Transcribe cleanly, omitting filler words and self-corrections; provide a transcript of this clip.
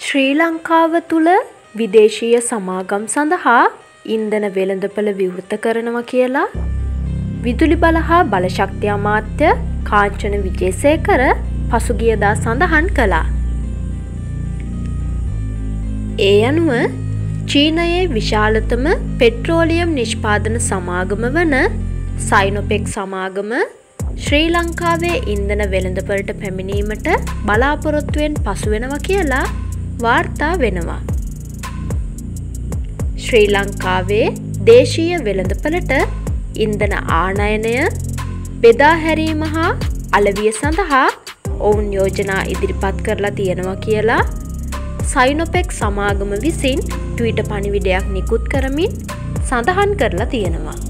ශ්‍රී ලංකාව තුළ විදේශීය සමාගම් සඳහා ඉන්ධන වෙළඳපළ විවෘත කරනවා කියලා විදුලි බල හා බලශක්ති අමාත්‍ය කාංචන විජේසේකර පසුගියදා සඳහන් කළා. ඒ අනුව චීනයේ විශාලතම පෙට්‍රෝලියම් නිෂ්පාදන සමාගම වන සයිනොපෙක් සමාගම ශ්‍රී ලංකාවේ ඉන්ධන වෙළඳපළට පැමිණීමට බලාපොරොත්තුවෙන් පසු වෙනවා කියලා වාර්තා වෙනවා. ශ්‍රී ලංකාවේ දේශීය වෙළඳපළට ඉන්ධන ආනයනය බෙදා හැරීම හා අලෙවිය සඳහා ඔවුන් යෝජනා ඉදිරිපත් කරලා තියෙනවා කියලා සයිනොපෙක් සමාගම විසින් ට්විටර් පණිවිඩයක් නිකුත් කරමින් සඳහන් කරලා තියෙනවා.